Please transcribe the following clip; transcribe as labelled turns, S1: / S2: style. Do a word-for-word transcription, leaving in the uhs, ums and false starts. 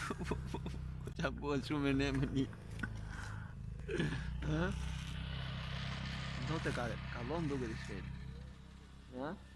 S1: bocah bocah menemani. Hã? Não te cara, calando que dice. ¿Ya?